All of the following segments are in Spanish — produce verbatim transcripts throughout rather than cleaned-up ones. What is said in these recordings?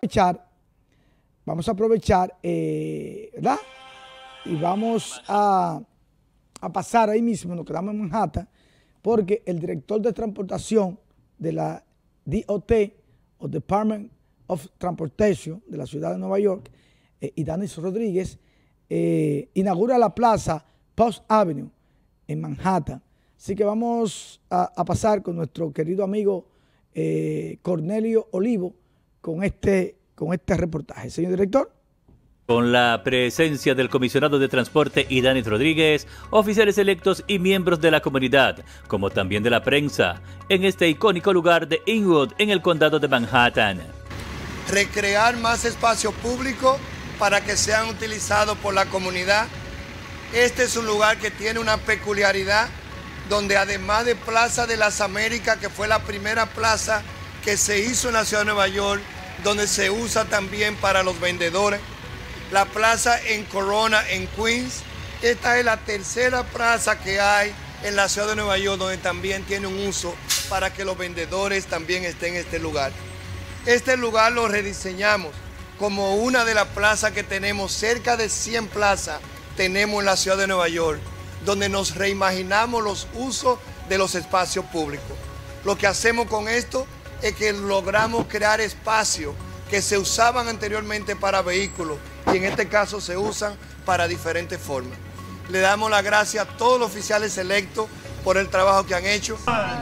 aprovechar, vamos a aprovechar, eh, ¿verdad? Y vamos a, a pasar ahí mismo, nos quedamos en Manhattan, porque el director de transportación de la D O T, o Department of Transportation, de la ciudad de Nueva York, eh, y Danis Rodríguez, eh, inaugura la plaza Post Avenue en Manhattan. Así que vamos a, a pasar con nuestro querido amigo eh, Cornelio Olivo con este, con este reportaje. Señor director. Con la presencia del comisionado de transporte Idanis Rodríguez, oficiales electos y miembros de la comunidad, como también de la prensa, en este icónico lugar de Inwood, en el condado de Manhattan. Recrear más espacio público para que sean utilizados por la comunidad. Este es un lugar que tiene una peculiaridad, donde además de Plaza de las Américas, que fue la primera plaza que se hizo en la ciudad de Nueva York, donde se usa también para los vendedores. La plaza en Corona, en Queens. Esta es la tercera plaza que hay en la ciudad de Nueva York, donde también tiene un uso para que los vendedores también estén en este lugar. Este lugar lo rediseñamos como una de las plazas que tenemos, cerca de cien plazas tenemos en la ciudad de Nueva York, donde nos reimaginamos los usos de los espacios públicos. Lo que hacemos con esto es que logramos crear espacios que se usaban anteriormente para vehículos y en este caso se usan para diferentes formas. Le damos las gracias a todos los oficiales electos por el trabajo que han hecho.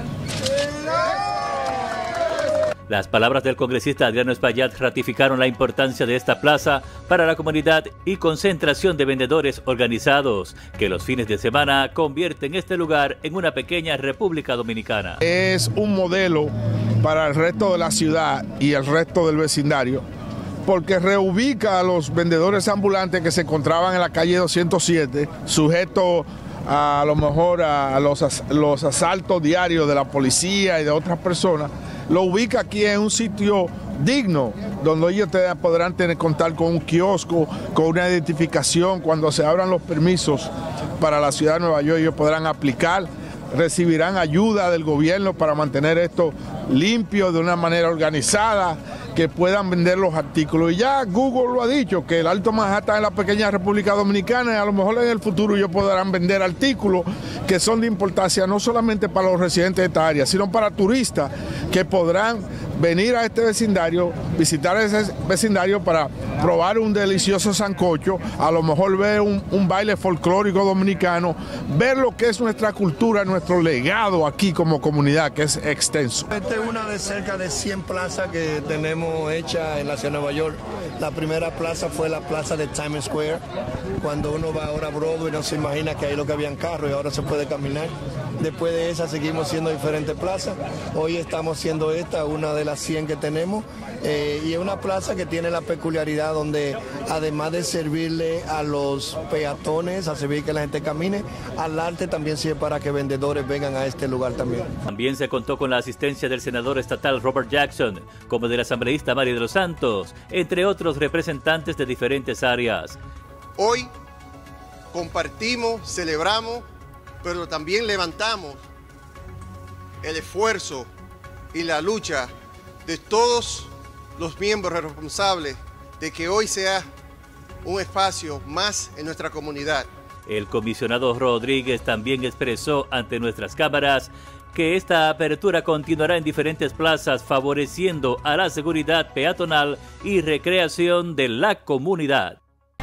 Las palabras del congresista Adriano Espaillat ratificaron la importancia de esta plaza para la comunidad y concentración de vendedores organizados, que los fines de semana convierten este lugar en una pequeña República Dominicana. Es un modelo para el resto de la ciudad y el resto del vecindario, porque reubica a los vendedores ambulantes que se encontraban en la calle doscientos siete, sujetos a, a lo mejor a los, los asaltos diarios de la policía y de otras personas. Lo ubica aquí en un sitio digno, donde ellos te, podrán tener, contar con un kiosco, con una identificación. Cuando se abran los permisos para la ciudad de Nueva York, ellos podrán aplicar, recibirán ayuda del gobierno para mantener esto limpio de una manera organizada, que puedan vender los artículos. Y ya Google lo ha dicho, que el Alto Manhattan es la pequeña República Dominicana, y a lo mejor en el futuro ellos podrán vender artículos que son de importancia no solamente para los residentes de esta área, sino para turistas que podrán venir a este vecindario, visitar ese vecindario para probar un delicioso sancocho, a lo mejor ver un, un baile folclórico dominicano, ver lo que es nuestra cultura, nuestro legado aquí como comunidad, que es extenso. Esta es una de cerca de cien plazas que tenemos hechas en la ciudad de Nueva York. La primera plaza fue la plaza de Times Square. Cuando uno va ahora a Broadway no se imagina que ahí lo que habían carros y ahora se puede caminar. Después de esa seguimos siendo diferentes plazas. Hoy estamos siendo esta, una de las cien que tenemos. Eh, y es una plaza que tiene la peculiaridad donde, además de servirle a los peatones, a servir que la gente camine, al arte también sirve para que vendedores vengan a este lugar también. También se contó con la asistencia del senador estatal Robert Jackson, como del asambleísta Mario de los Santos, entre otros representantes de diferentes áreas. Hoy compartimos, celebramos, pero también levantamos el esfuerzo y la lucha de todos los miembros responsables de que hoy sea un espacio más en nuestra comunidad. El comisionado Rodríguez también expresó ante nuestras cámaras que esta apertura continuará en diferentes plazas, favoreciendo a la seguridad peatonal y recreación de la comunidad.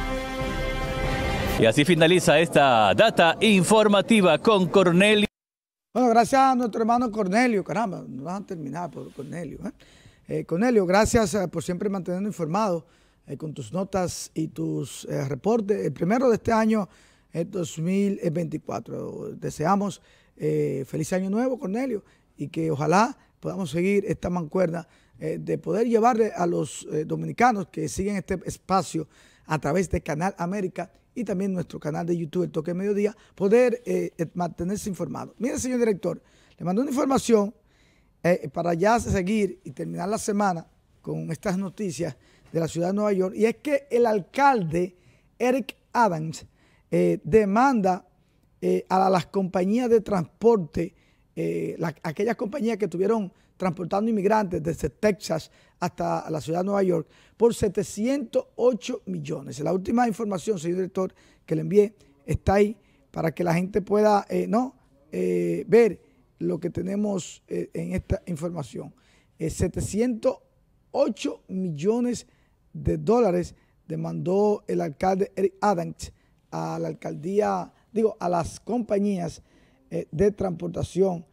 Y así finaliza esta data informativa con Cornelio. Bueno, gracias a nuestro hermano Cornelio, caramba, nos van a terminar por Cornelio. ¿eh? Eh, Cornelio, gracias eh, por siempre mantenernos informados eh, con tus notas y tus eh, reportes. El primero de este año es dos mil veinticuatro. Deseamos eh, feliz año nuevo, Cornelio, y que ojalá podamos seguir esta mancuerna eh, de poder llevarle a los eh, dominicanos que siguen este espacio a través de Canal América y también nuestro canal de YouTube, El Toque de Mediodía, poder eh, mantenerse informado. Mire, señor director, le mandó una información eh, para ya seguir y terminar la semana con estas noticias de la ciudad de Nueva York, y es que el alcalde Eric Adams eh, demanda eh, a las compañías de transporte, eh, la, aquellas compañías que tuvieron transportando inmigrantes desde Texas hasta la ciudad de Nueva York por setecientos ocho millones. La última información, señor director, que le envié está ahí para que la gente pueda eh, no eh, ver lo que tenemos eh, en esta información. Eh, setecientos ocho millones de dólares demandó el alcalde Eric Adams a la alcaldía, digo, a las compañías eh, de transportación,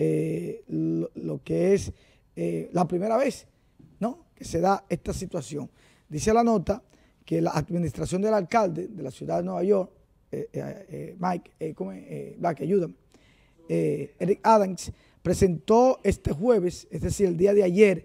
eh, lo, lo que es eh, la primera vez, ¿no?, que se da esta situación. Dice la nota que la administración del alcalde de la ciudad de Nueva York, eh, eh, eh, Mike, eh, ¿cómo es? Eh, Black, ayúdame, eh, Eric Adams, presentó este jueves, es decir, el día de ayer,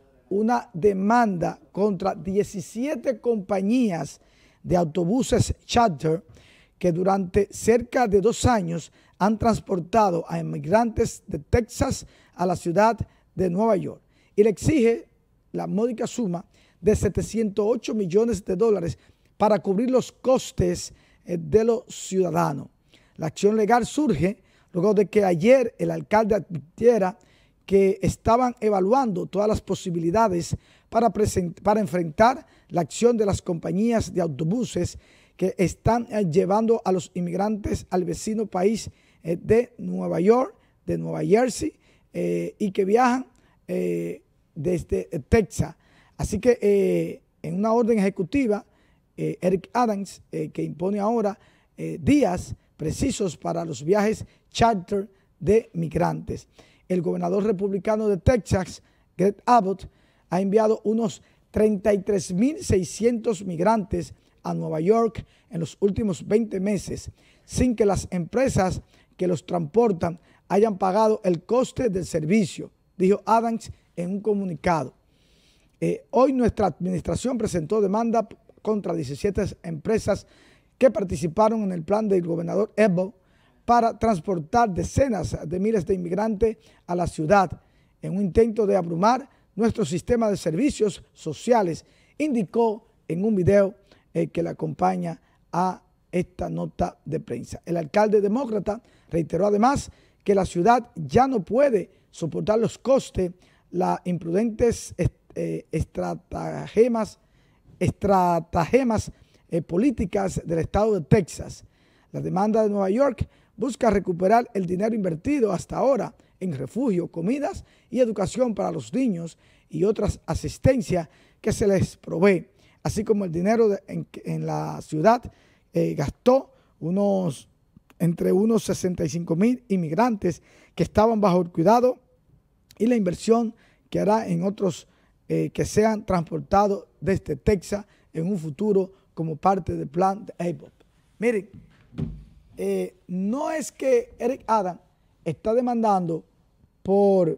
una demanda contra diecisiete compañías de autobuses charter que durante cerca de dos años han transportado a inmigrantes de Texas a la ciudad de Nueva York y le exige la módica suma de setecientos ocho millones de dólares para cubrir los costes de los ciudadanos. La acción legal surge luego de que ayer el alcalde advirtiera que estaban evaluando todas las posibilidades para, para enfrentar la acción de las compañías de autobuses que están eh, llevando a los inmigrantes al vecino país eh, de Nueva York, de Nueva Jersey, eh, y que viajan eh, desde eh, Texas. Así que eh, en una orden ejecutiva, eh, Eric Adams, eh, que impone ahora eh, días precisos para los viajes charter de migrantes. El gobernador republicano de Texas, Greg Abbott, ha enviado unos treinta y tres mil seiscientos migrantes a Nueva York en los últimos veinte meses, sin que las empresas que los transportan hayan pagado el coste del servicio, dijo Adams en un comunicado. Eh, hoy nuestra administración presentó demanda contra diecisiete empresas que participaron en el plan del gobernador Abbott para transportar decenas de miles de inmigrantes a la ciudad en un intento de abrumar nuestro sistema de servicios sociales, indicó en un video eh, que le acompaña a esta nota de prensa. El alcalde demócrata reiteró además que la ciudad ya no puede soportar los costes, las imprudentes eh, estratagemas, estratagemas eh, políticas del estado de Texas. La demanda de Nueva York busca recuperar el dinero invertido hasta ahora en refugio, comidas y educación para los niños y otras asistencias que se les provee, así como el dinero de, en, en la ciudad eh, gastó unos, entre unos sesenta y cinco mil inmigrantes que estaban bajo el cuidado y la inversión que hará en otros eh, que sean transportados desde Texas en un futuro como parte del plan de Abbott. Miren, Eh, no es que Eric Adams está demandando por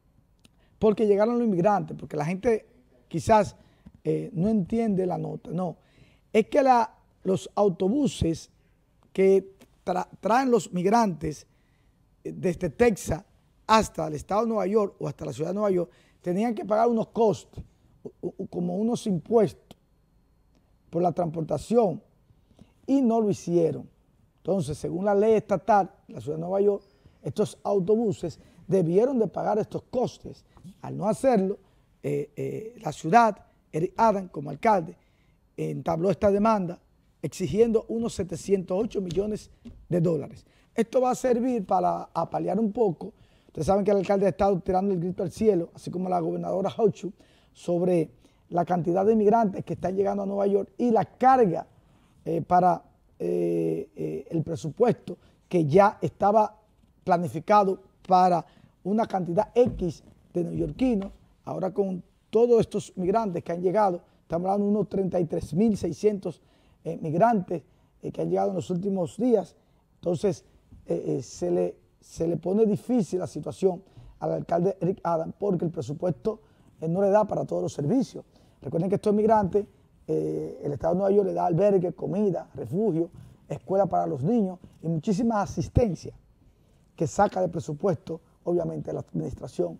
porque llegaron los inmigrantes, porque la gente quizás eh, no entiende la nota, no. Es que la, los autobuses que tra traen los migrantes desde Texas hasta el estado de Nueva York o hasta la ciudad de Nueva York tenían que pagar unos costos, como unos impuestos por la transportación, y no lo hicieron. Entonces, según la ley estatal de la ciudad de Nueva York, estos autobuses debieron de pagar estos costes. Al no hacerlo, eh, eh, la ciudad, Eric Adams como alcalde, entabló esta demanda exigiendo unos setecientos ocho millones de dólares. Esto va a servir para apalear un poco. Ustedes saben que el alcalde ha estado tirando el grito al cielo, así como la gobernadora Hochul, sobre la cantidad de inmigrantes que están llegando a Nueva York y la carga eh, para Eh, eh, el presupuesto que ya estaba planificado para una cantidad X de neoyorquinos. Ahora con todos estos migrantes que han llegado, estamos hablando de unos treinta y tres mil seiscientos eh, migrantes eh, que han llegado en los últimos días. Entonces eh, eh, se, le, se le pone difícil la situación al alcalde Eric Adams porque el presupuesto eh, no le da para todos los servicios. Recuerden que estos migrantes, Eh, el estado de Nueva York le da albergue, comida, refugio, escuela para los niños y muchísima asistencia que saca de presupuesto, obviamente, la administración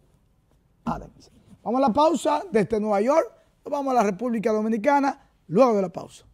Adams. Vamos a la pausa desde Nueva York, nos vamos a la República Dominicana luego de la pausa.